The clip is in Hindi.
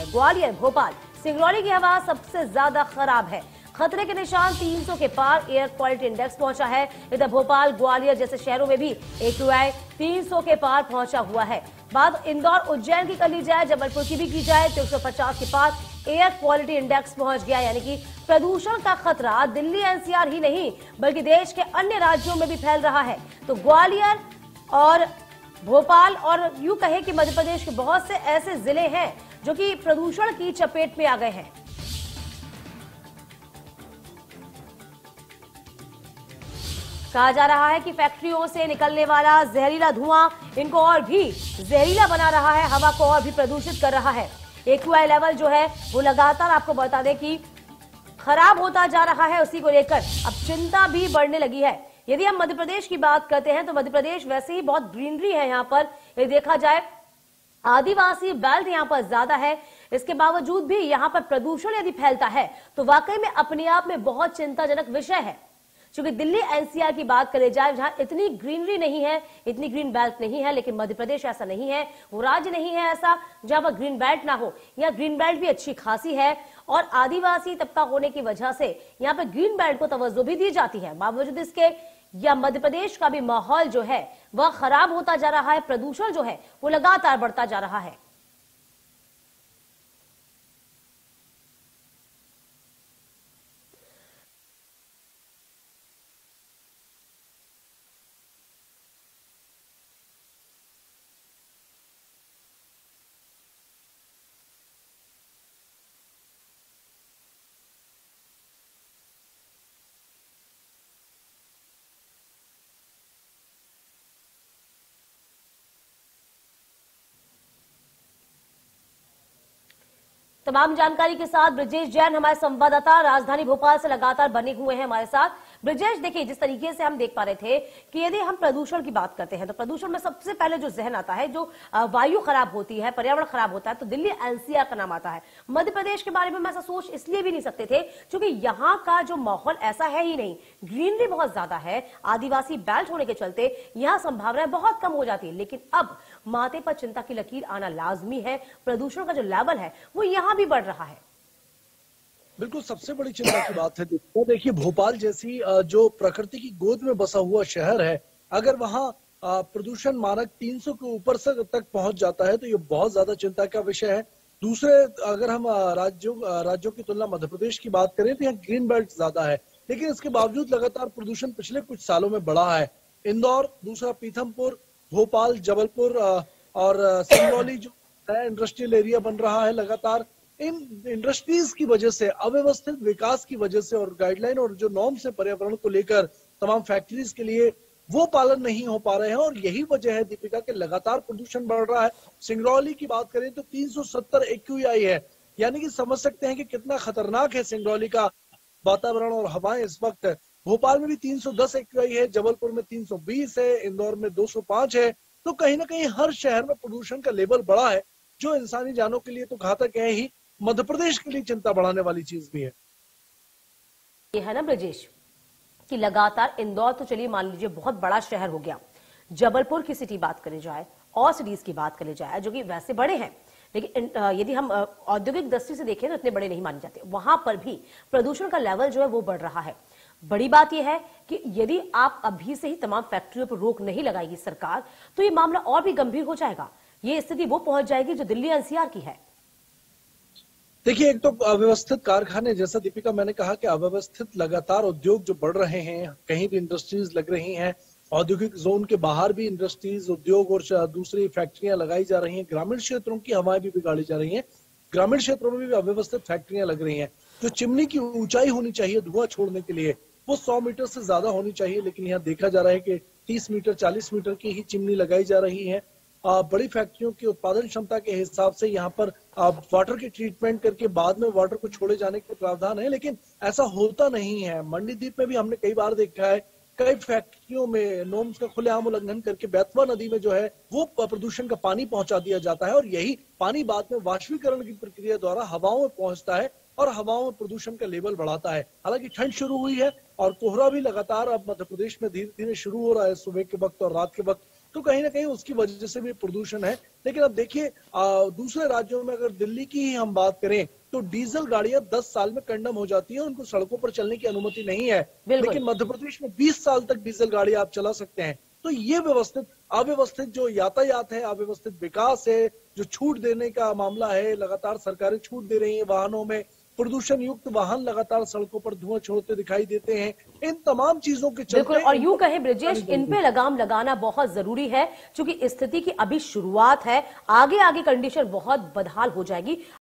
ग्वालियर, भोपाल, सिंगरौली की हवा सबसे ज्यादा खराब है। खतरे के निशान 300 के पार एयर क्वालिटी इंडेक्स पहुंचा है। इधर भोपाल, ग्वालियर जैसे शहरों में भी AQI 300 के पार पहुंचा हुआ है। बात इंदौर, उज्जैन की कर ली जाए, जबलपुर की भी की जाए तो 150 के पार एयर क्वालिटी इंडेक्स पहुंच गया। यानी कि प्रदूषण का खतरा दिल्ली NCR ही नहीं बल्कि देश के अन्य राज्यों में भी फैल रहा है। तो ग्वालियर और भोपाल और यूं कहे कि मध्य प्रदेश के बहुत से ऐसे जिले हैं जो कि प्रदूषण की चपेट में आ गए हैं। कहा जा रहा है कि फैक्ट्रियों से निकलने वाला जहरीला धुआं इनको और भी जहरीला बना रहा है, हवा को और भी प्रदूषित कर रहा है। AQI लेवल जो है वो लगातार आपको बता दें कि खराब होता जा रहा है। उसी को लेकर अब चिंता भी बढ़ने लगी है। यदि हम मध्य प्रदेश की बात करते हैं तो मध्य प्रदेश वैसे ही बहुत ग्रीनरी है। यहाँ पर यदि देखा जाए आदिवासी बेल्ट यहाँ पर ज्यादा है, इसके बावजूद भी यहाँ पर प्रदूषण यदि फैलता है तो वाकई में अपने आप में बहुत चिंताजनक विषय है। क्योंकि दिल्ली NCR की बात करें जाए जहां इतनी ग्रीनरी नहीं है, इतनी ग्रीन बेल्ट नहीं है, लेकिन मध्य प्रदेश ऐसा नहीं है, वो राज्य नहीं है ऐसा जहां पर ग्रीन बेल्ट ना हो। यहाँ ग्रीन बेल्ट भी अच्छी खासी है और आदिवासी तबका होने की वजह से यहाँ पर ग्रीन बेल्ट को तवज्जो भी दी जाती है। बावजूद इसके या मध्य प्रदेश का भी माहौल जो है वह खराब होता जा रहा है। प्रदूषण जो है वो लगातार बढ़ता जा रहा है। तमाम जानकारी के साथ ब्रजेश जैन हमारे संवाददाता राजधानी भोपाल से लगातार बने हुए हैं हमारे साथ। ब्रजेश, देखिए जिस तरीके से हम देख पा रहे थे कि यदि हम प्रदूषण की बात करते हैं तो प्रदूषण में सबसे पहले जो जहन आता है, जो वायु खराब होती है, पर्यावरण खराब होता है, तो दिल्ली NCR का नाम आता है। मध्य प्रदेश के बारे में हम ऐसा सोच इसलिए भी नहीं सकते थे क्योंकि यहाँ का जो माहौल ऐसा है ही नहीं। ग्रीनरी बहुत ज्यादा है, आदिवासी बेल्ट होने के चलते यहाँ संभावनाएं बहुत कम हो जाती है। लेकिन अब माथे पर चिंता की लकीर आना लाजमी है। प्रदूषण का जो लेवल है वो यहाँ भी बढ़ रहा है। बिल्कुल, सबसे बड़ी चिंता की बात है। देखिए, भोपाल जैसी जो प्रकृति की गोद में बसा हुआ शहर है, अगर वहाँ प्रदूषण मानक 300 के ऊपर से तक पहुंच जाता है तो ये बहुत ज्यादा चिंता का विषय है। दूसरे, अगर हम राज्यों की तुलना मध्य प्रदेश की बात करें तो यहाँ ग्रीन बेल्ट ज्यादा है, लेकिन इसके बावजूद लगातार प्रदूषण पिछले कुछ सालों में बढ़ा है। इंदौर, दूसरा पीथमपुर, भोपाल, जबलपुर और सिंगरौली जो नया इंडस्ट्रियल एरिया बन रहा है, लगातार इन इंडस्ट्रीज की वजह से, अव्यवस्थित विकास की वजह से और गाइडलाइन और जो नॉर्म्स है पर्यावरण को लेकर तमाम फैक्ट्रीज के लिए, वो पालन नहीं हो पा रहे हैं। और यही वजह है दीपिका के लगातार प्रदूषण बढ़ रहा है। सिंगरौली की बात करें तो 370 AQI है, यानी कि समझ सकते हैं कि कितना खतरनाक है सिंगरौली का वातावरण और हवाएं इस वक्त। भोपाल में भी 310 AQI है, जबलपुर में 320 है, इंदौर में 205 है। तो कहीं ना कहीं हर शहर में प्रदूषण का लेवल बढ़ा है, जो इंसानी जानों के लिए तो घातक है ही, मध्य प्रदेश के लिए चिंता बढ़ाने वाली चीज भी है। ये है ना ब्रजेश कि लगातार इंदौर तो चलिए मान लीजिए बहुत बड़ा शहर हो गया, जबलपुर की सिटी बात करी जाए और सिटीज की बात करी जाए जो कि वैसे बड़े हैं, लेकिन यदि हम औद्योगिक दृष्टि से देखें तो इतने बड़े नहीं माने जाते। वहां पर भी प्रदूषण का लेवल जो है वो बढ़ रहा है। बड़ी बात यह है कि यदि आप अभी से ही तमाम फैक्ट्रियों पर रोक नहीं लगाएगी सरकार तो ये मामला और भी गंभीर हो जाएगा। ये स्थिति वो पहुंच जाएगी जो दिल्ली NCR की है। देखिए, एक तो अव्यवस्थित कारखाने, जैसा दीपिका मैंने कहा कि अव्यवस्थित लगातार उद्योग जो बढ़ रहे हैं, कहीं भी इंडस्ट्रीज लग रही हैं, औद्योगिक जोन के बाहर भी इंडस्ट्रीज, उद्योग और दूसरी फैक्ट्रियां लगाई जा रही हैं। ग्रामीण क्षेत्रों की हवाएं भी बिगाड़ी जा रही हैं, ग्रामीण क्षेत्रों में भी अव्यवस्थित फैक्ट्रियां लग रही हैं। जो चिमनी की ऊंचाई होनी चाहिए धुआं छोड़ने के लिए, वो 100 मीटर से ज्यादा होनी चाहिए, लेकिन यहाँ देखा जा रहा है कि 30 मीटर 40 मीटर की ही चिमनी लगाई जा रही है। बड़ी फैक्ट्रियों की उत्पादन क्षमता के हिसाब से यहाँ पर वाटर की ट्रीटमेंट करके बाद में वाटर को छोड़े जाने के प्रावधान है, लेकिन ऐसा होता नहीं है। मंडीदीप में भी हमने कई बार देखा है, कई फैक्ट्रियों में नॉर्म्स का खुलेआम उल्लंघन करके बेतवा नदी में जो है वो प्रदूषण का पानी पहुंचा दिया जाता है और यही पानी बाद में वाष्पीकरण की प्रक्रिया द्वारा हवाओं में पहुंचता है और हवाओं में प्रदूषण का लेवल बढ़ाता है। हालांकि ठंड शुरू हुई है और कोहरा भी लगातार अब मध्य प्रदेश में धीरे धीरे शुरू हो रहा है सुबह के वक्त और रात के वक्त। तो कहीं ना कहीं उसकी वजह से भी प्रदूषण है। लेकिन अब देखिए दूसरे राज्यों में अगर दिल्ली की ही हम बात करें तो डीजल गाड़ियां 10 साल में कंडम हो जाती हैं, उनको सड़कों पर चलने की अनुमति नहीं है। लेकिन मध्य प्रदेश में 20 साल तक डीजल गाड़ी आप चला सकते हैं। तो ये अव्यवस्थित जो यातायात है, अव्यवस्थित विकास है, जो छूट देने का मामला है, लगातार सरकारें छूट दे रही है वाहनों में, प्रदूषण युक्त वाहन लगातार सड़कों पर धुआं छोड़ते दिखाई देते हैं, इन तमाम चीजों के चलते बिल्कुल। और यूं कहें ब्रिजेश, इन पे लगाम लगाना बहुत जरूरी है, क्योंकि स्थिति की अभी शुरुआत है, आगे आगे कंडीशन बहुत बदहाल हो जाएगी।